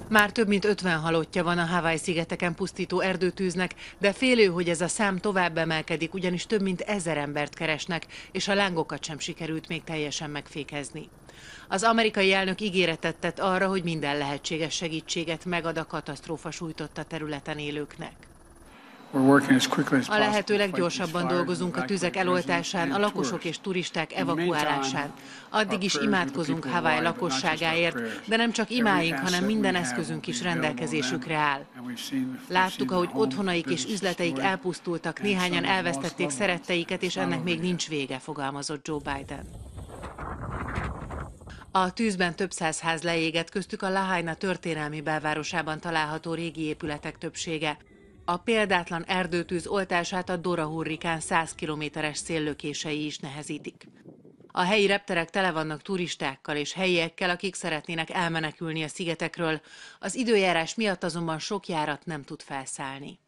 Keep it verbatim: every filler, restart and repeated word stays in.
Már több mint ötven halottja van a Hawaii-szigeteken pusztító erdőtűznek, de félő, hogy ez a szám tovább emelkedik, ugyanis több mint ezer embert keresnek, és a lángokat sem sikerült még teljesen megfékezni. Az amerikai elnök ígéretet tett arra, hogy minden lehetséges segítséget megad a katasztrófa sújtotta területen élőknek. A lehető leggyorsabban dolgozunk a tüzek eloltásán, a lakosok és turisták evakuálásán. Addig is imádkozunk Hawaii lakosságáért, de nem csak imáink, hanem minden eszközünk is rendelkezésükre áll. Láttuk, ahogy otthonaik és üzleteik elpusztultak, néhányan elvesztették szeretteiket, és ennek még nincs vége, fogalmazott Joe Biden. A tűzben több száz ház leégett, köztük a Lahaina történelmi belvárosában található régi épületek többsége. A példátlan erdőtűz oltását a Dora hurrikán száz kilométeres széllökései is nehezítik. A helyi repterek tele vannak turistákkal és helyiekkel, akik szeretnének elmenekülni a szigetekről. Az időjárás miatt azonban sok járat nem tud felszállni.